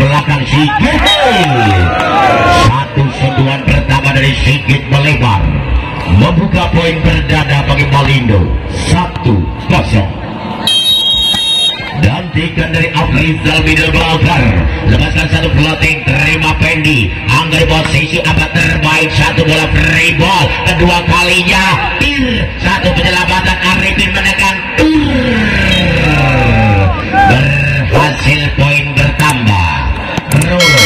belakang Sigit. Satu sentuhan pertama dari Sigit melebar, membuka poin perdana bagi Malindo. 1-0. Gantikan dari Afrizal middle blocker, lepaskan satu floating, terima Pendi, anggar posisi apa terbaik, satu bola free ball, kedua kalinya satu penyelamatan, Arifin menekan berhasil, poin bertambah, Rolo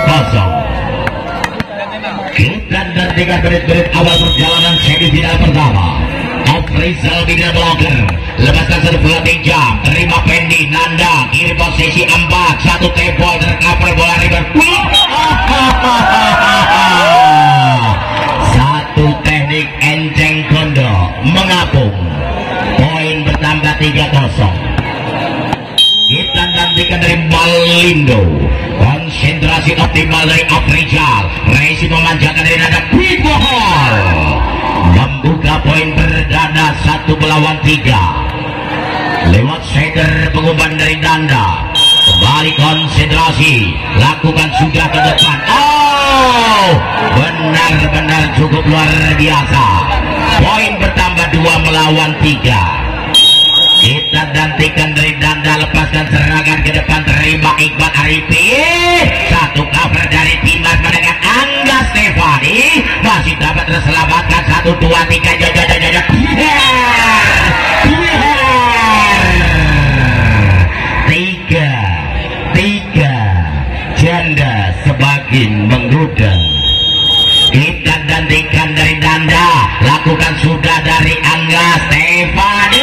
0. Kita nantikan menit-menit awal perjalanan semifinal pertama. Afrizal middle blocker, lepaskan satu floating jump, terima Pendi, Nanda kiri posisi 4, satu tempo tercover bola river, satu teknik enceng kondo mengapung, poin bertambah 3-0. Kita nantikan dari Malindo, konsentrasi optimal dari Afrizal, Resi memanjakan dari Nanda, quick ball membuka poin perdana 1-3 lewat center pengumpan dari Nanda. Kembali konsentrasi, lakukan sudah ke depan. Benar-benar cukup luar biasa, poin bertambah 2-3. Kita nantikan dari Nanda, lepaskan serangan ke depan, terima Iqbal Arifin, satu cover dari Dimas menekan Angga Stefani, masih dapat terselamatkan, 1, 2, 3, tiga janda semakin menggoda. Kita nantikan dari Nanda, lakukan sudah dari Angga Stefani,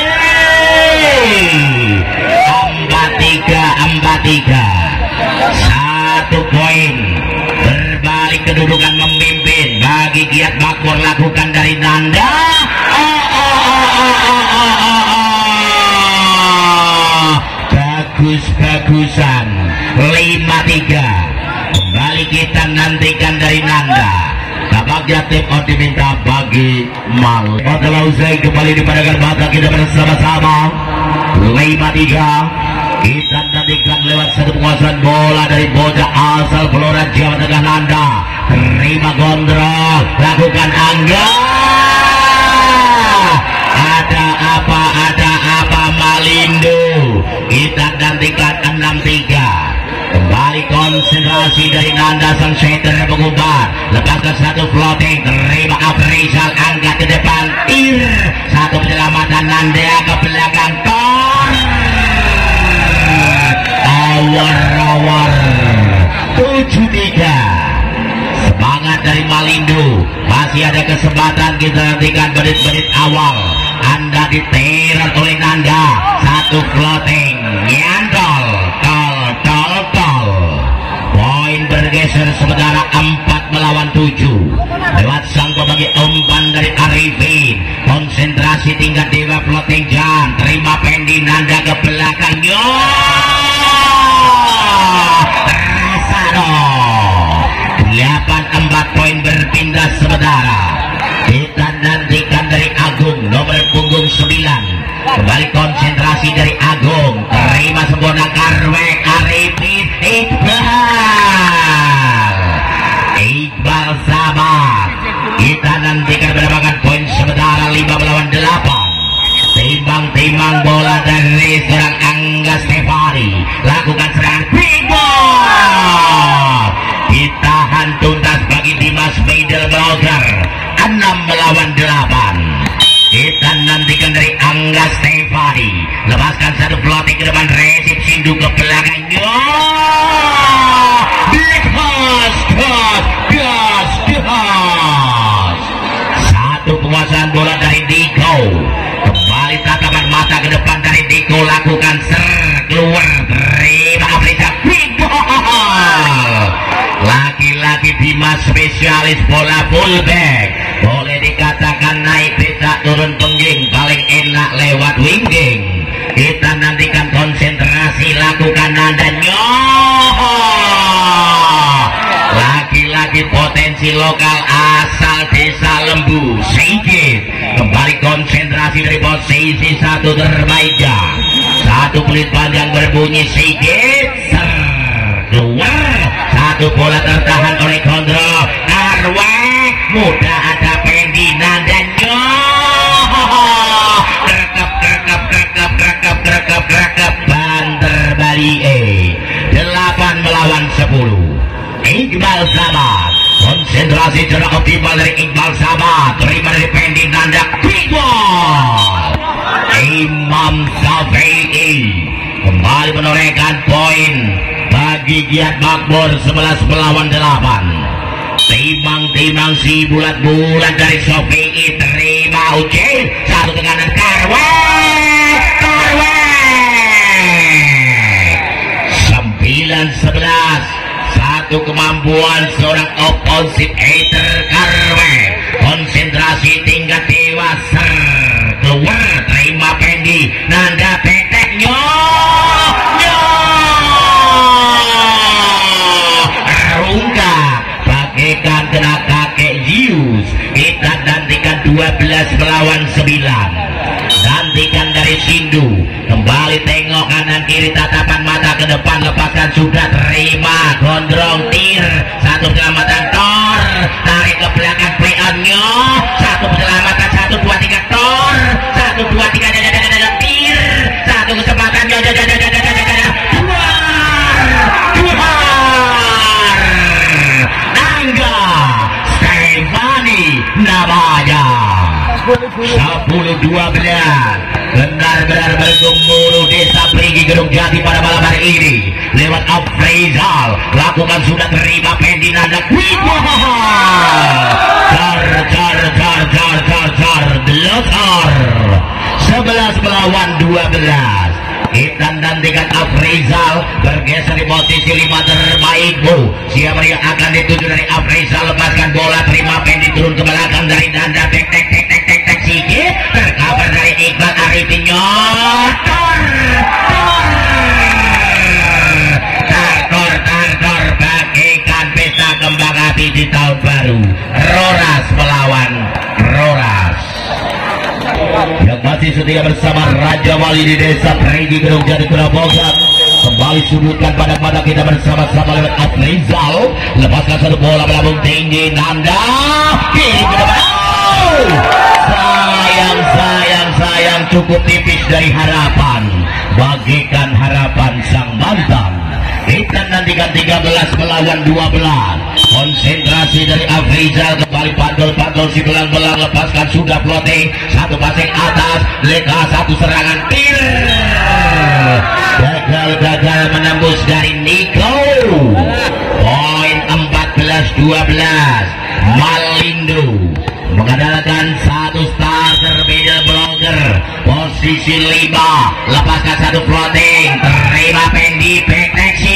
4-3, 1 poin, berbalik kedudukan memimpin bagi Giat Makmur, lakukan dari Nanda, bagus-bagusan, 5-3. Kembali kita nantikan dari Nanda, tampaknya tim out diminta bagi Mal. Setelah usai kembali di pandangan mata kita bersama-sama, 5-3. Kita nantikan lewat satu penguasaan bola dari bocah asal Blora Jawa Tengah, Nanda terima kontrol, lakukan Angga, ada apa Malindo. Kita nantikan 6-3. Kembali konsentrasi dari Nanda, sang center pengumpan, lepaskan satu floating, terima Afrizal, angkat ke depan, satu penyelamatan, Nanda ke belakang, awar 7-3. Semangat dari Malindo, masih ada kesempatan. Kita nantikan menit-menit awal, Anda diteror oleh Nanda, satu floating, nyantol, tol, poin bergeser sementara 4-7 lewat sang pembagi umpan dari Arifin. Konsentrasi tingkat dewa, floating jam, terima Pendi, Nanda ke belakang, terasa dong, 8-4 poin berpindah sementara. Kita nantikan dari Agung, nomor punggung 9, kembali konsentrasi dari Agung, terima sempurna Karwek, Arifin, Iqbal sabar. Kita nantikan mendapatkan poin sementara 5-8. Timbang-timbang bola dari seorang Angga Stefani, lakukan serangan quick ball, ditahan tuntas bagi Dimas middle blocker, 6-8. Kita nantikan dari Angga Stefani, lepaskan satu floating ke depan, resip Sindu ke belakang, satu penguasaan bola dari Diko. Kembali tatapan mata ke depan dari Diko, lakukan keluar, terima Afrizal, quick ball. Laki-laki Dimas spesialis bola fullback, boleh dikatakan naik peta turun pengging, paling enak lewat winging. Kita nantikan konsentrasi, lakukan Nanda, laki-laki potensi lokal asal desa Lembu, Sigit. Kembali konsentrasi dari posisi 1 terbaiknya, 1 pelit panjang berbunyi, Sigit keluar. satu bola tertahan oleh Gondrong Arwe mudah ada Pendi Nandanya rekap banter Bali 8 melawan 10. Iqbal Samad konsentrasi secara optimal dari Iqbal Samad, terima dari Pendi Nanda Iqbal. Imam Syafi'i kembali menorehkan poin bagi Giat Makmur 11 melawan 8. Timang-timang si bulat-bulat dari Syafi'i, terima Ucil satu tekanan Karwe 9-11, satu kemampuan seorang opposite hater Karwe, konsentrasi tingkat dewasa keluar, terima Pendi Nanda teteknya Rungka bagaikan kena kakek Zeus. Kita nantikan 12 melawan 9. Nantikan dari Sindu kembali tengok kanan kiri, tatapan mata ke depan, lepaskan sudah, terima Gondrong tir, satu penyelamatan Tor, tarik ke belakang play onnya, satu penyelamatan 1 2 3 Tor, 1 2 3 tir, satu kesempatan Nangga Stefani namanya 10-12 benar-benar bergemuruh desa Perigi Gedung Jati pada malam hari ini. Lewat Afrizal lakukan sudah, terima Pendi Nanda Delosar 11 melawan 12. Kita nantikan Afrizal bergeser di posisi 5 terbaik. Siapa yang akan dituju dari Afrizal, lepaskan bola, terima Pendi turun ke belakang dari Nanda, tek Sigi tercover dari Iqbal Arifinyo Tor bagaikan pesta kembang api di tahun baru. Roras melawan Roras yang masih setia bersama Raja Wali di desa Perigi Gedung Jati Kurabogan. Kembali sudutkan pada kita bersama-sama lewat Afrizal, lepaskan satu bola melambung tinggi, Nanda kiri ke depan. Sayang cukup tipis dari harapan, bagikan harapan sang mantan. Kita nantikan 13 melawan 12. Konsentrasi dari Afrizal, kembali pantul si belang-belang, lepaskan sudah floating, satu passing atas, leka satu serangan tir, gagal menembus dari Niko. Poin 14-12. Malindo mengandalkan satu starter middle blocker posisi 5, lepaskan satu floating, terima Pendi proteksi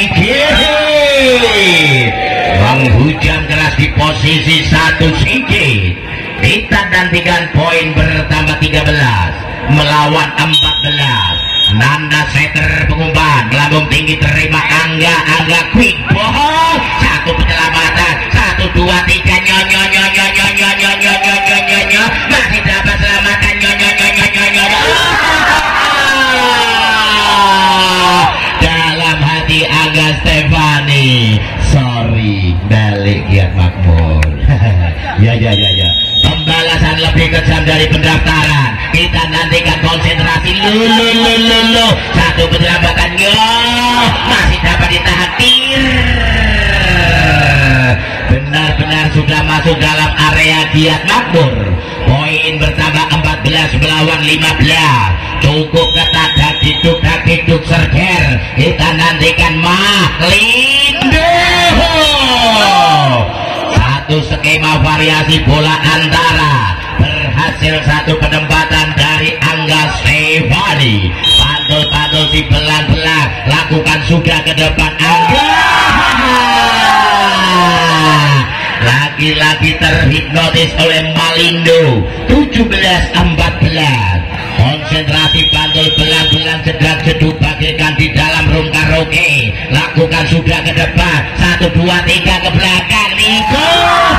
kiri, menghujam keras di posisi 1 Sigi. Kita nantikan poin bertambah 13 melawan 14. Nanda setter pengumpan melambung tinggi, terima Angga quick ball, satu penyelamatan 1 2 3 nyonya masih dapat selamatan nyonya dalam hati Angga Stefani, sorry balik Giat Makmur. ya pembalasan lebih kejam dari pendaftaran. Kita nantikan konsentrasi lulu satu penyelambatannya masih dapat ditahan tir, benar-benar sudah masuk dalam area Giat Makmur. Poin bertambah 14 melawan 15. Cukup ketat, diduk serger. Kita nantikan Malindo, satu skema variasi bola antara, berhasil satu penempatan dari Angga Stefani. Pantul si belang-belang, lakukan sudah ke depan Angga. Lagi-lagi terhipnotis oleh Malindo. 17-14. Konsentrasi pantul belang-belang, jeduk bagaikan di dalam room karaoke. Lakukan sudah ke depan, 1 2 3 ke belakang. Niko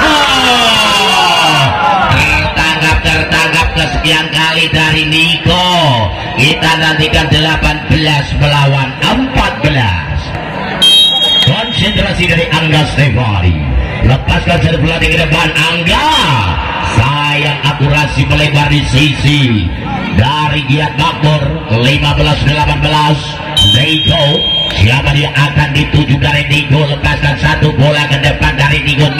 tertangkap kesekian kali dari Niko. Kita nantikan 18 melawan 14. konsentrasi dari Angga Stefani. Lepaskan serve pelatih ke depan Angga. Sayang akurasi melebar di sisi dari Giat Makmur. 15-18 Diko. Siapa dia akan dituju dari Diko. Lepaskan satu bola ke depan dari Diko.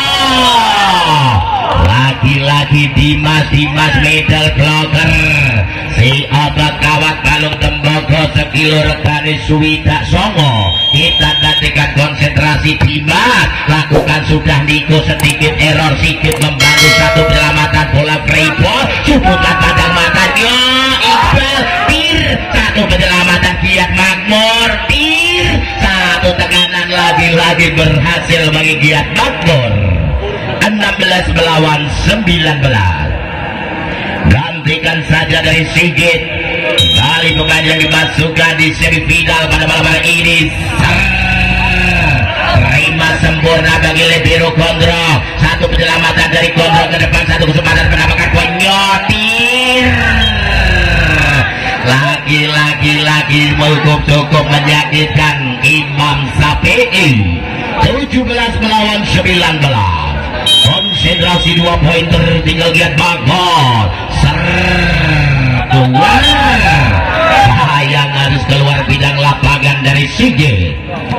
Lagi-lagi Dimas middle blocker. Si otot kawat balung tembaga sekilo regane Suwida Songo. Kita nantikan konsentrasi Dimas. Lakukan sudah Niko sedikit error sedikit membantu satu penyelamatan bola free ball. Subutan pandang matanya Iqbal tir. Satu penyelamatan Giat Makmur tir. Satu tekanan lagi-lagi berhasil bagi Giat Makmur. 16 melawan 19. Gantikan saja dari Sigit. Kali pemain yang dimasukkan di semifinal pada malam hari ini. Terima sempurna bagi Libero Gondro. Satu penyelamatan dari Gondro ke depan. Satu kesempatan mendapatkan poin. Nyotir. Lagi cukup menyakitkan Imam Sapi'i. 17 melawan 19. Konsentrasi 2 poin tertinggal Giat Makmur. Keluar. Sayang harus keluar bidang lapangan dari Sigit.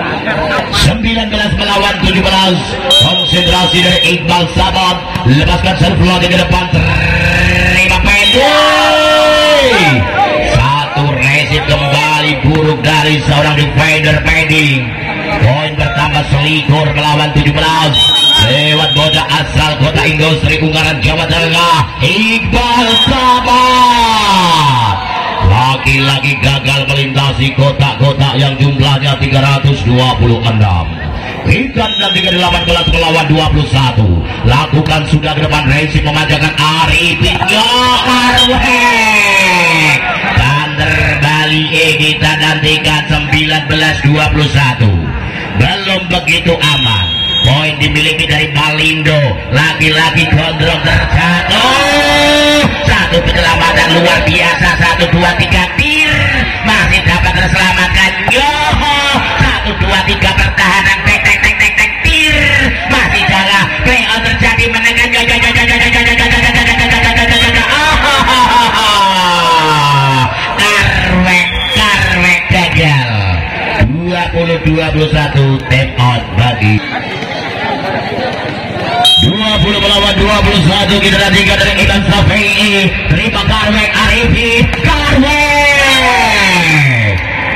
19 melawan 17. Konsentrasi dari Iqbal Sabat. Lepaskan serve lagi ke depan. Terima pendek. Satu resip kembali buruk dari seorang defender pending. Poin bertambah selikur melawan 17. Lewat bocah asal kota industri Ungaran Jawa Tengah, Iqbal Sabat. Lagi-lagi gagal melintasi kotak-kotak yang jumlahnya 326. Kita nantikan 18 melawan 21. Lakukan sudah ke depan racing memanjakan Arifin Arwek. Banter Bali kita nantikan 19-21. Belum begitu aman. Poin dimiliki dari Malindo. Lagi-lagi gondrong terjatuh. Satu penyelamatan luar biasa. 1, 2, 3 tir. Masih dapat terselamatkan. Yoho. 1, 2, 3 pertahanan. Tek tir. Masih jaga. Play on terjadi menekan. Karwek gagal. 20-21 tap out bagi 20 melawan 21. Kita nantikan dari Iqbal Sapi'i. Terima Karwek Arifin. Karwek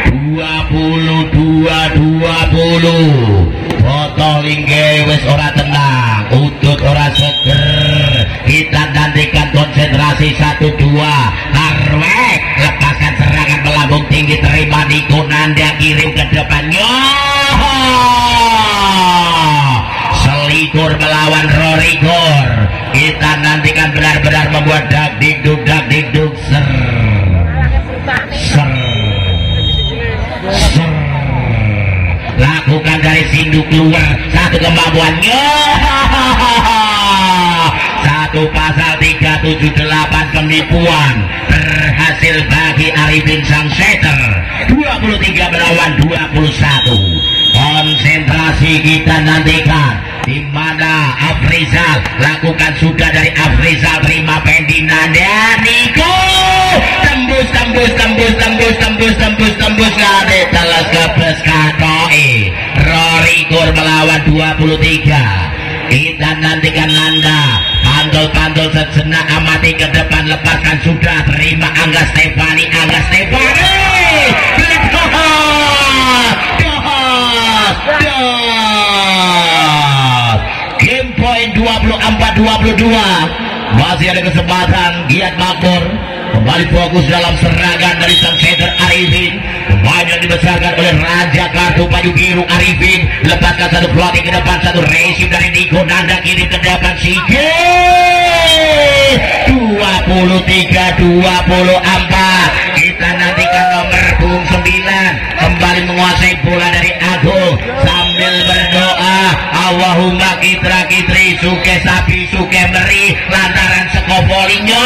20 botoling wes ora tenang, udut ora seger. Kita nantikan konsentrasi 1-2. Karwek lepaskan serangan melambung tinggi. Terima Niko Nanda kirim ke depannya. Selikur melawan Rorigor. Kita nantikan benar-benar membuat dak dikduk ser. Lakukan dari Sindu keluar. Satu kemampuannya. Satu pasal 378 penipuan berhasil bagi Arifin sang setter. 23 melawan 21. Konsentrasi kita nantikan di mana Afrizal. Lakukan sudah dari Afrizal. Terima Pendi Nanda Niko. Tembus ngade telas kebes katoi. Rorigor melawan 23. Kita nantikan Nanda. Pantol sejenak amati ke depan. Lepaskan sudah. Terima Angga Stefani. Game point 24-22. Masih ada kesempatan Giat Makmur kembali fokus dalam serangan dari sang setter Arifin. Pemain yang dibesarkan oleh Raja Kartu Baju Biru Arifin. Lepaskan satu floating ke depan. Satu resip dari Niko Nanda kirim ke depan Sigit. 23-24. Kita nantikan nomor punggung 9 kembali menguasai bola dari Agung sambil berdoa Allahumma kitra kitri suke sapi suke meri lantaran sekopolinya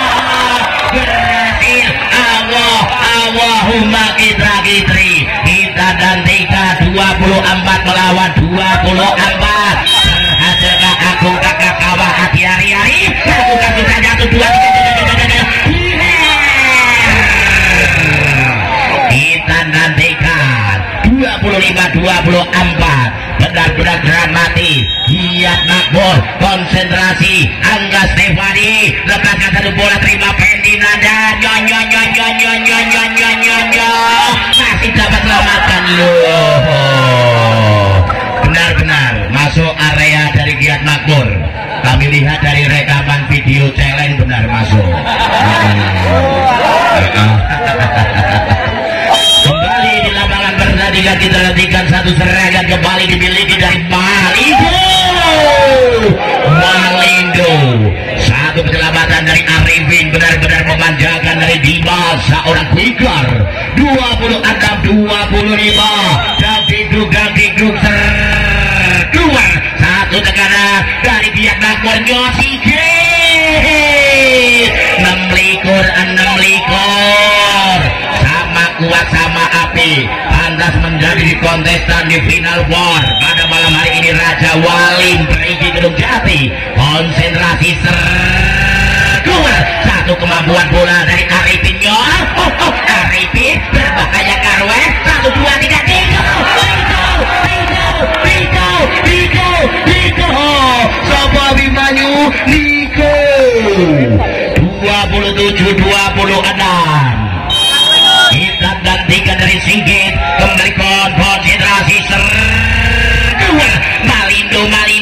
berhasil. Allahumma kitra kitri. Kita kita dan 24 melawan 24 berhasilkan Agung kakak kawah hati hari-hari lakukan bisa jatuh 2 kita nantikan 25-24 benar-benar dramatis. Giat Makmur konsentrasi Angga Stefani lepaskan satu bola terima Fendi Nanda masih dapat selamatkan loh. Benar-benar masuk area dari Giat Makmur. Kami lihat dari rekaman video challenge benar masuk. Kembali di lapangan pertandingan kita nantikan satu serangan kembali dimiliki dari Malindo. Satu penyelamatan dari Arifin benar-benar memanjakan dari Dimas seorang quicker 26-25 dan diduk keluar satu tekanan dari Giat Makmur Nyosige 6 sama kuat sama api pantas menjadi kontestan di final war pada malam hari ini. Raja Walim berisi Gedung Jati konsentrasi keluar satu kemampuan bola dari Arifin Arifin berbahaya Karwe 1, 2, 3 Niko Sopo Abimanyu Niko 27-26 kita gantikan dari Singgit kembali konsentrasi keluar Malindo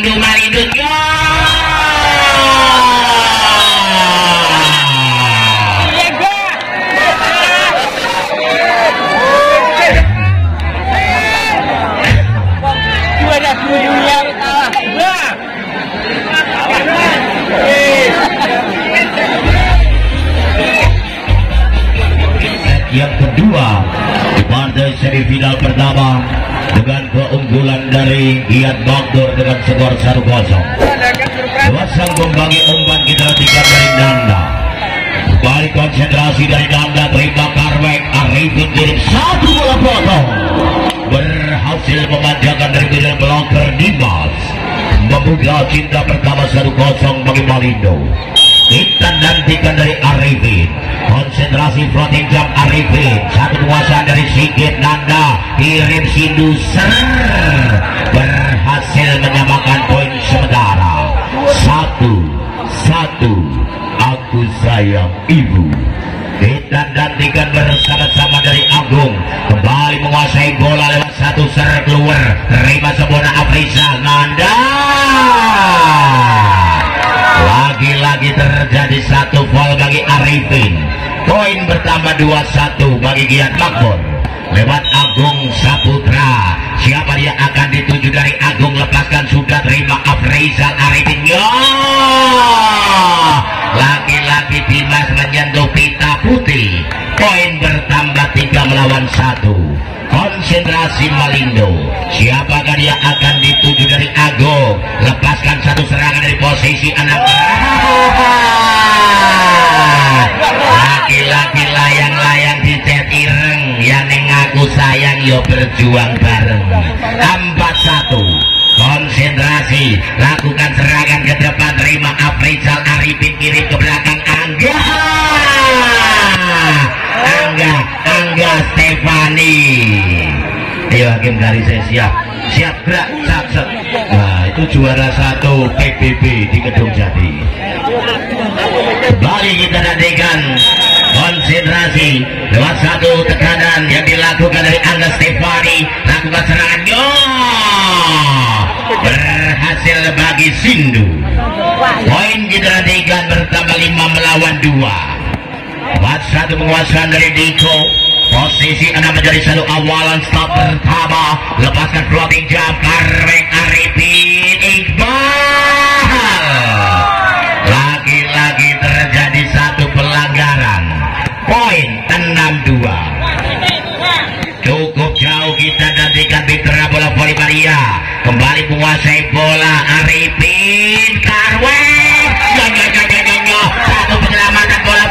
yang kedua di partai semifinal pertama dengan keunggulan dari Giat Makmur dengan skor 1-0. Luasan membagi umpan kita nantikan dari Nanda. Balik konsentrasi dari Nanda terima Karwek Arifin kirim satu bola potong berhasil memanjakan dari middle blocker Dimas membuka cinta pertama 1-0 bagi Malindo. Kita nantikan dari Arifin konsentrasi floating jump Arifin satu penguasaan dari Sigit Nanda kirim Sindu berhasil menyamakan poin sementara 1-1 aku sayang ibu. Kita nantikan bersama-sama dari Agung kembali menguasai bola lewat satu keluar terima sebuah Afrisa Nanda lagi-lagi terjadi satu foul bagi Arifin. Poin bertambah 2-1 bagi Giat Makmur lewat Agung Saputra. Siapa dia akan dituju dari Agung lepaskan sudah terima Afrizal Arifin lagi-lagi Dimas menyentuh pita putih. Poin bertambah 3 melawan 1. Konsentrasi Malindo. Siapakah dia akan dituju dari Agung lepaskan satu serangan dari posisi anak laki-laki layang-layang di cet ireng yang ngaku sayang yo berjuang bareng 4-1. Konsentrasi lakukan serangan ke depan terima Afrizal Arifin kirim ke belakang Angga Stefani. Ayo hakim dari saya siap gerak sakset. Nah itu juara 1 PBB di Gedung Jati. Kembali kita nantikan konsentrasi lewat satu tekanan yang dilakukan dari Angga Stefani lakukan serangan berhasil bagi Sindu. Poin kita nantikan bertambah 5 melawan 2. Satu penguasaan dari Diko posisi 6 menjadi satu awalan stop pertama lepaskan floating jump Karwek Arifin Iqbal lagi-lagi terjadi satu pelanggaran. Poin 6-2. Cukup jauh kita nantikan Bitra bola voli Maria kembali menguasai bola Arifin Karwek satu penyelamatan bola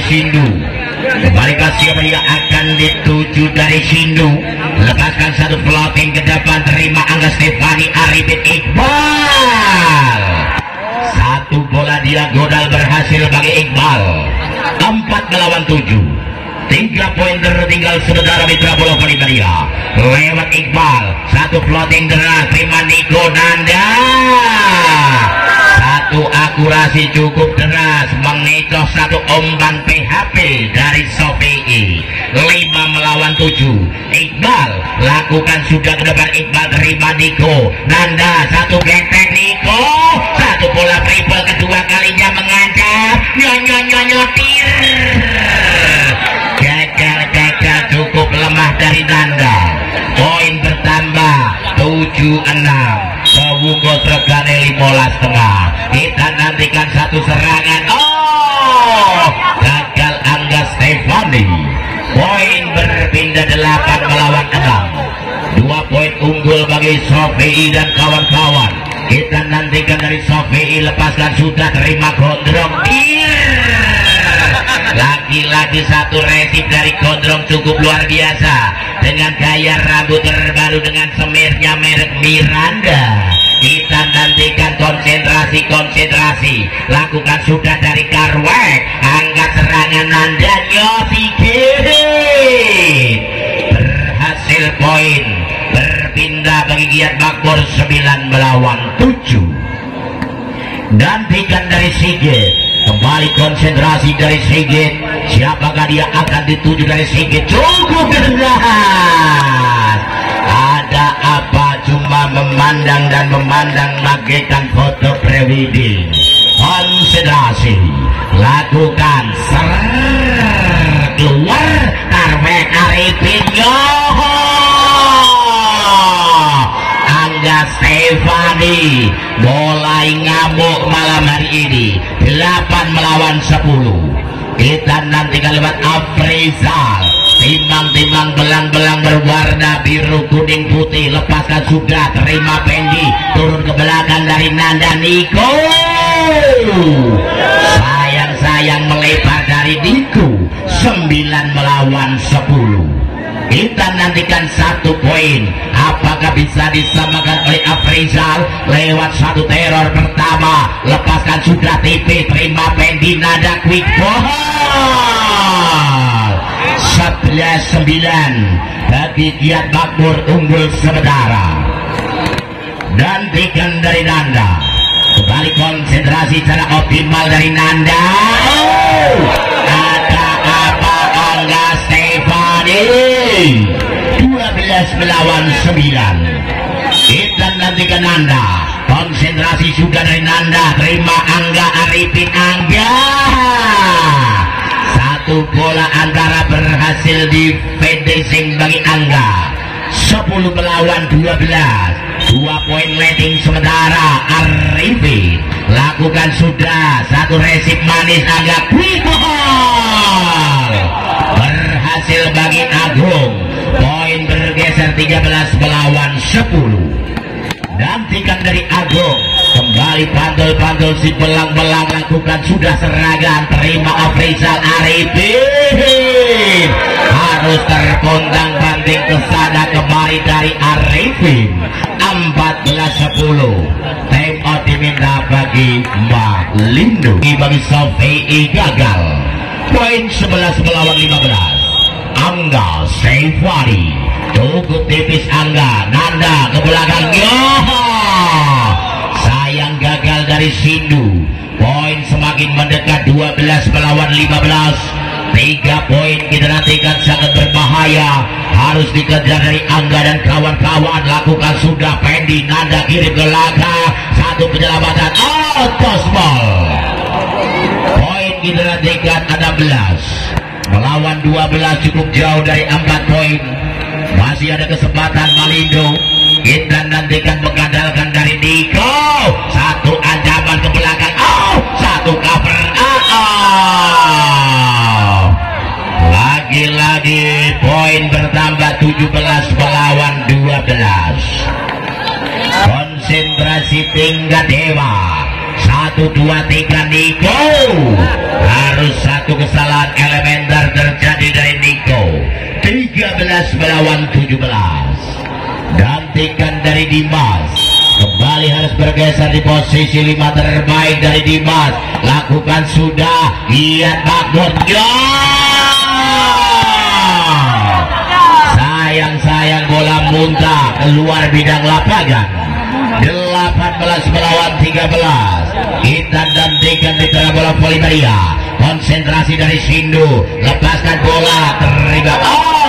Sindu. Kembali ke siapa dia akan dituju dari Sindu. Lepaskan satu floating ke depan, terima Angga Stefani Arifin Iqbal. Satu bola diagonal berhasil bagi Iqbal. 4-7. 3 poin tertinggal sementara Mitra Bola Kalimaria. Lewat Iqbal, satu floating deras, terima Niko Nanda. Satu akurasi cukup deras, mengecoh satu umpan PHP dari Sofi. 5-7. Iqbal lakukan sudah ke depan, Iqbal terima Niko Nanda, satu getek Niko, satu bola triple kedua kalinya mengancam, nyotir. Gagal cukup lemah dari Nanda. Poin bertambah 7-6. Kewunggo Regane 15,5. Kita nantikan satu serangan. Gagal Angga Stefani. Poin berpindah 8-6. 2 poin unggul bagi Sofi dan kawan-kawan. Kita nantikan dari Sofi, lepaskan sudah, terima Gondrong. Lagi-lagi satu resip dari Gondrong cukup luar biasa, dengan gaya rambut terbaru dengan semirnya merek Miranda. Kita nantikan konsentrasi, lakukan sudah dari Karwek, angkat serangan Nanda Nyosigit, berhasil, poin berpindah bagi Giat Makmur 9-7. Gantikan dari Sigit, kembali konsentrasi dari Sigit. Siapakah dia akan dituju dari Sigit? Cukup jelas. Ada apa? Cuma memandang dan memandang, bagaikan foto pre-wedding. Konsentrasi, lakukan keluar, Karwek Arifin Angga Stefani mulai ngamuk malam hari ini. 8-10. Kita nantikan lewat Afrizal, timbang-timbang belang-belang berwarna biru kuning putih, lepaskan sudah, terima Pendi, turun ke belakang dari Nanda Niko. Sayang melebar dari Niko. 9-10. Kita nantikan satu poin, apakah bisa disamakan oleh Afrizal lewat satu teror pertama. Lepaskan sudah TP, terima Pendi, Nada quick ball. 11-9 bagi Giat Makmur, unggul sementara. Gantikan dari Nanda, kembali konsentrasi secara optimal dari Nanda. Ada apa Angga Stefani? 12-9. Kita nantikan Nanda, konsentrasi sudah dari Nanda, terima Angga Arifin Angga. Satu bola antara berhasil di finishing bagi Angga. 10-12. 2 poin leading sementara. Arifin lakukan sudah satu resip manis, Angga quick ball, berhasil bagi Agung. Poin bergeser 13-10. Gantikan dari Agung, kembali pantul si belang-belang, lakukan sudah serangan, terima Afrizal Arifin, harus terpontang-panting ke sana kembali dari Arifin. 14-10. Time out diminta bagi Mbak Lindu, bagi Sofi gagal. Poin 11-15. Angga Stefani cukup tipis. Angga Nanda ke belakangnya, sayang gagal dari Sindu. Poin semakin mendekat, 12-15. 3 poin kita nantikan sangat berbahaya, harus dikejar dari Angga dan kawan-kawan. Lakukan sudah Pendi, Nanda kirim ke belakang, satu penyelamatan, atas ball. Poin kita nantikan 16 melawan 12, cukup jauh dari 4 poin. Masih ada kesempatan Malindo. Kita nantikan mengandalkan dari Niko. Satu ancaman ke belakang, satu cover, lagi-lagi poin bertambah 17 melawan 12. Konsentrasi tingkat dewa. 1, 2, 3 Niko harus satu satu kesalahan elementer terjadi dari Niko. 13 melawan 17. Gantikan dari Dimas. Kembali harus bergeser di posisi 5 terbaik dari Dimas. Lakukan sudah. Lihat backdoor. Sayang bola muntah keluar bidang lapangan. 18 melawan 13. Kita gantikan di tengah bola voli Maria. Konsentrasi dari Sindu. Lepaskan bola. Terlibat.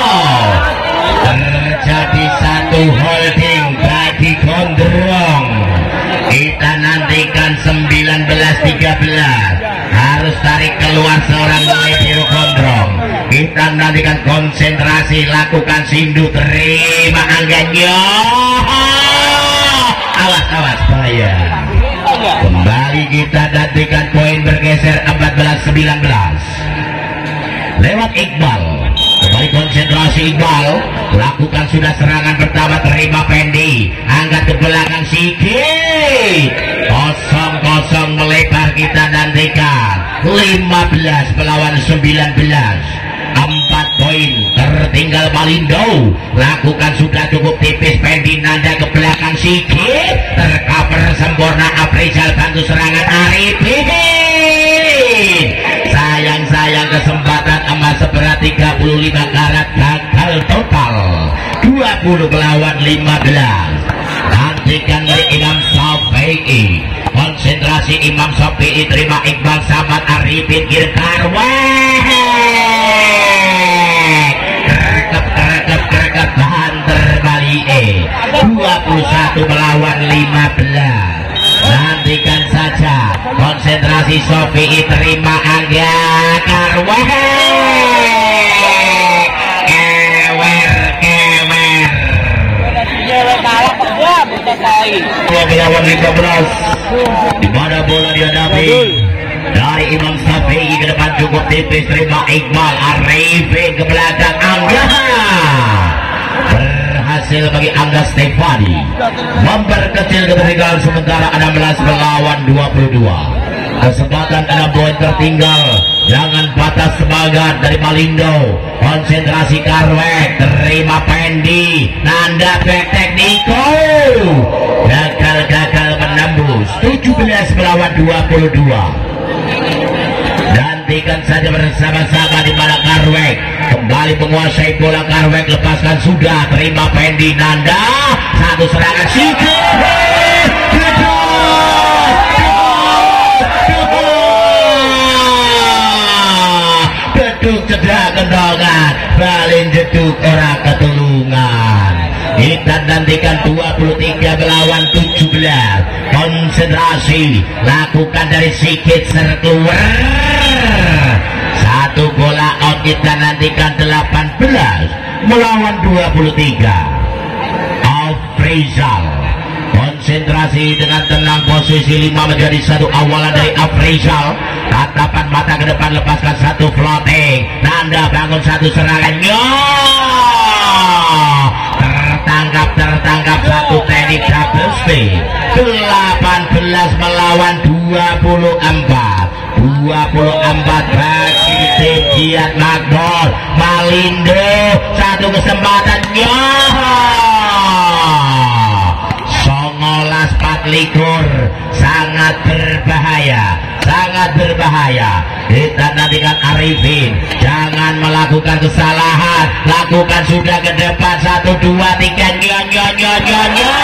Terjadi satu holding bagi Gondrong. Kita nantikan 19-13. Harus tarik keluar seorang pemain biru Gondrong. Kita nantikan konsentrasi. Lakukan Sindu. Terima anggaannya. Awas bahaya. Kembali kita nantikan poin bergeser 14-19 lewat Iqbal. Kembali konsentrasi Iqbal. Lakukan sudah serangan pertama. Terima Pendi. Angkat ke belakang sikit. 0-0 melebar. Kita nantikan 15 melawan 19. 4 poin tertinggal Malindo. Lakukan sudah cukup tipis. Pendi nanda ke belakang sikit. Tercover sempurna. Aprizal bantu serangan Arifin. Sayang kesempatan emas seberat 35 karat gagal total. 20 melawan 15. Nantikan dari Imam Syafi'i. Konsentrasi Imam Syafi'i. Terima Iqbal Samad Arifin Gerkar bahan terbalik 21 melawan 15. Nantikan saja konsentrasi Syafi'i. Terima Angga Karweh. Kewer 2 melawan 15. Dimana bola dihadapi dari Imam Syafi'i ke depan cukup tipis. Terima Iqbal Arifin ke belakang Angga. Berhasil bagi Angga Stefani memperkecil ketertinggalan sementara 16 melawan 22. Kesempatan 6 poin tertinggal. Jangan batas semangat dari Malindo. Konsentrasi Karwek. Terima Pendi. Nanda Bektek Niko. Gagal menembus. 17 melawan 22. Gantikan saja bersama-sama di mana Karwek. Kembali menguasai bola Karwek. Lepaskan sudah. Terima Pendi. Nanda. Satu serangan sikit. Jeduk cedak kendongan. Balin jeduk orang ketulungan. Kita nantikan 23 melawan 17. Konsentrasi. Lakukan dari sikit serkeluar. Satu bola out. Kita nantikan 18 melawan 23. Afrizal. Konsentrasi dengan tenang. Posisi 5 menjadi satu awalan dari Afrizal. Tatapan mata ke depan. Lepaskan satu floating. Nanda bangun satu serangannya. Tertangkap satu teknik double speed. 18 melawan 24. 24 bagi tim Giat Makmur. Malindo satu kesempatannya. 19-24 sangat berbahaya. Kita nantikan Arifin. Jangan melakukan kesalahan. Lakukan sudah ke depan. 1, 2, 3. Nyonya.